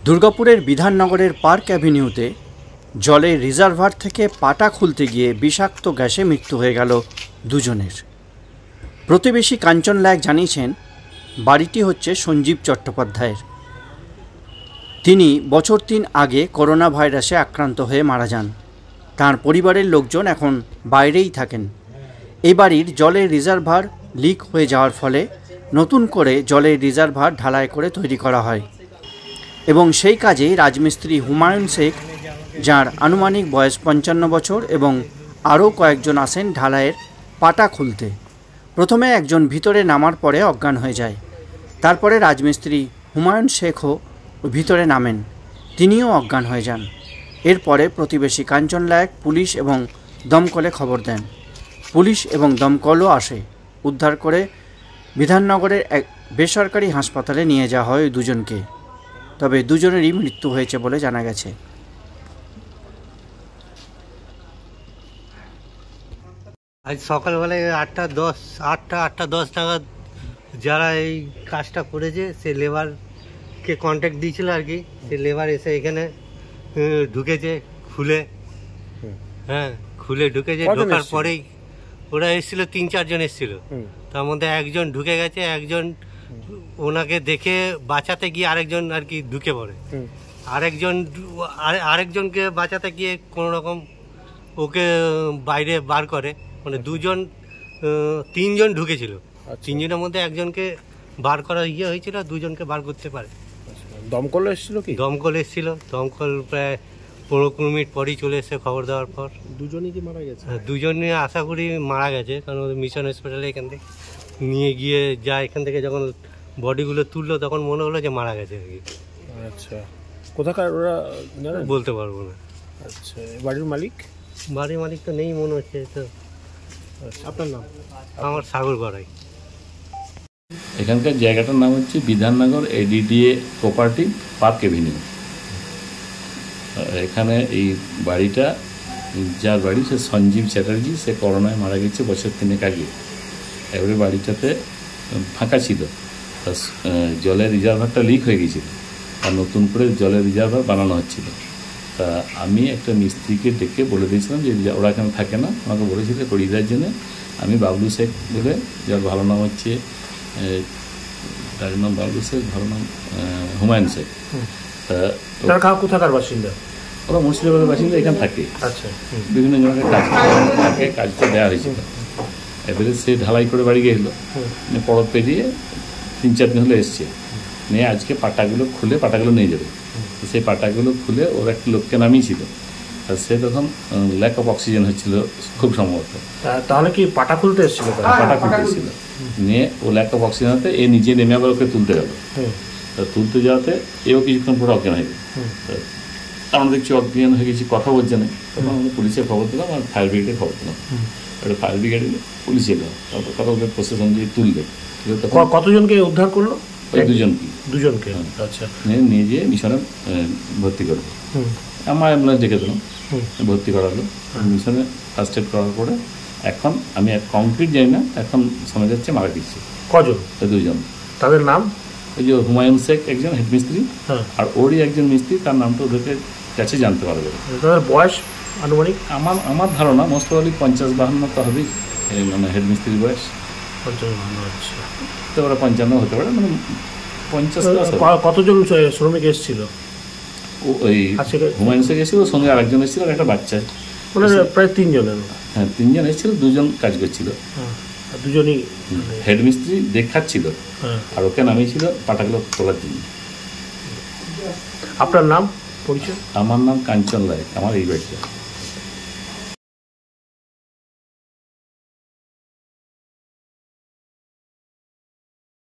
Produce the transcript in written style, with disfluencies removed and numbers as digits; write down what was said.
দুর্গাপুরের বিধাননগরের পার্ক অ্যাভিনিউতে জলের রিজার্ভার থেকে পাটা খুলতে গিয়ে বিষাক্ত গ্যাসে মৃত্যু হয়ে গেল দুজনের। প্রতিবেশী কাঞ্চন লায়ক জানিয়েছেন, বাড়িটি হচ্ছে সঞ্জীব চট্টোপাধ্যায়ের। তিনি বছর 3 আগে করোনা ভাইরাসে আক্রান্ত হয়ে মারা যান। তাঁর পরিবারের লোকজন এখন বাইরেই থাকেন। এই বাড়ির জলের রিজার্ভার লিক হয়ে যাওয়ার ফলে নতুন করে জলের রিজার্ভার ঢালাই করে তৈরি করা হয় এবং সেই কাজে রাজমিস্ত্রি হুমায়ুন শেখ, যার আনুমানিক বয়স 55 বছর, এবং আরও কয়েকজন আসেন ঢালাইয়ের পাটা খুলতে। প্রথমে একজন ভিতরে নামার পরে অজ্ঞান হয়ে যায়। তারপরে রাজমিস্ত্রি হুমায়ুন শেখও ভিতরে নামেন, তিনিও অজ্ঞান হয়ে যান। এরপরে প্রতিবেশী কাঞ্চন লায়ক পুলিশ এবং দমকলে খবর দেন। পুলিশ এবং দমকলও আসে। উদ্ধার করে বিধাননগরের এক বেসরকারি হাসপাতালে নিয়ে যাওয়া হয় দুজনকে। তবে দুজনেরই মৃত্যু হয়েছে বলে জানা গেছে। আজ সকালবেলায় 8টা 10 নাগাদ যারা এই কাজটা করেছে সে লেবারকে কন্ট্যাক্ট দিয়েছিল আর কি। সে লেবার এসে এখানে ঢুকেছে খুলে ঢুকেছে। ঢোকার পরেই ওরা এসেছিল 3-4 জন এসেছিল। তার মধ্যে একজন ঢুকে গেছে, একজন ওনাকে দেখে বাঁচাতে গিয়ে আরেকজন আর কি ঢুকে পড়ে। আরেকজনকে বাঁচাতে গিয়ে কোনো রকম ওকে বাইরে বার করে। মানে 3জন ঢুকেছিল। 3জনের মধ্যে একজনকে বার করার হয়েছিল, 2জনকে বার করতে পারে। দমকল এসেছিল কি? দমকল এসেছিল। দমকল প্রায় 15 মিনিট পরই চলে এসে খবর দেওয়ার পর। দুজনই কি মারা গেছে? দুজনই আশা করি মারা গেছে, কারণ মিশন হসপিটালে এখান থেকে নিয়ে গিয়ে এখান থেকে যখন বডিগুলো তুললো তখন মনে হলো যে মারা গেছে আর কি। আচ্ছা, কোথাকার ওরা বলতে পারবো না। আচ্ছা, বাড়ির মালিক তো নেই মনে হচ্ছে। তো আপনার নাম? আমার সাগর গড়াই। এখানকার জায়গাটার নাম হচ্ছে Bidhannagar ADDA cooperative park avenue. এখানে এই বাড়িটা, যার বাড়ি সে সঞ্জীব চ্যাটার্জি, সে করোনায় মারা গেছে বছর 3 আগে। এবারে বাড়িটাতে ফাঁকা ছিল, জলের রিজার্ভারটা লিক হয়ে গেছিল, আর নতুন করে জলের রিজার্ভার বানানো হচ্ছিল। তা আমি একটা মিস্ত্রিকে ডেকে বলে দিয়েছিলাম যে ওরা এখানে থাকে না, আমাকে বলেছিল করিয়ে দেওয়ার জন্য। আমি বাবলু শেখ বলে, যার ভালো নাম হচ্ছে, তার নাম বাবলু শেখ, ভালো নাম হুমায়ুন শেখ। তা কোথাকার বাসিন্দা? ওরা মুর্শিদাবাদের বাসিন্দা, এখানে থাকে। আচ্ছা, বিভিন্ন জনের কাজটা দেওয়া হয়েছিল। এবারে সে ঢালাই করে বাড়ি গেছিল, পরত পেরিয়ে 3-4 দিন হলে এসছে। নিয়ে আজকে পাটাগুলো নিয়ে যাবে। সেই পাটাগুলো খুলে ওর একটা লোককে নামিয়েছিল, আর সে তখন ল্যাক অফ অক্সিজেন হচ্ছিল খুব সম্ভবত। তাহলে কি পাটা খুলতে এসেছিল? পাটা খুলতে এসেছিল। নিয়ে ও ল্যাক অফ অক্সিজেন হতে এ নিজে নেমে আবার ওকে তুলতে গেল। তুলতে যাওয়াতে এও কিছুক্ষণ পরে অজ্ঞান হয়ে গেল। আমরা দেখছি অজ্ঞান হয়ে গেছি, কথা বলছে না। তখন আমরা পুলিশে খবর দিলাম, আর ফায়ার ব্রিগেডে খবর দিলাম। একটা ফায়ার ব্রিগেডে পুলিশ এলো, তারপর কথা ওদের প্রশাসন দিয়ে তুললে। কতজনকে উদ্ধার করলো? দুজনকে। আচ্ছা, নিয়ে যেয়ে মিশনে ভর্তি করলো। আমার অ্যাম্বুলেন্স ডেকে দিলাম, ভর্তি করালো মিশনে। ফার্স্ট এড করার পরে এখন আমি কমপ্লিট যাই না, এখন শোনা যাচ্ছে মারা গেছে। কজন? 2জন। তাদের নাম? ওই যে হুমায়ুন শেখ একজন হেড মিস্ত্রি, আর ওরই একজন মিস্ত্রি, তার নামটা ওদেরকে কাছে জানতে পারবে। তাদের বয়স আনুমানিক? আমার ধারণা মোস্ট প্রবাবলি 50-52 তো হবেই, মানে হেড মিস্ত্রির বয়স। 55? আচ্ছা, তো ওরা 55 হতে পারে, মানে 50। কতজন শ্রমিক এসেছিল? ওই হুমায়ুন শেখ এসেছিল, সঙ্গে আরেকজন এসেছিল, আর একটা বাচ্চা। মানে প্রায় 3 জনের? হ্যাঁ, 3 জন এসেছিল, 2জন কাজ করছিল। দুজনই হেড মিস্ত্রি দেখাচ্ছিল, আর ওকে নামিয়েছিল পাটাগুলো তোলার জন্য। আপনার নাম, পরিচয়? আমার নাম কাঞ্চন লায়ক, আমার এই বাড়িটা।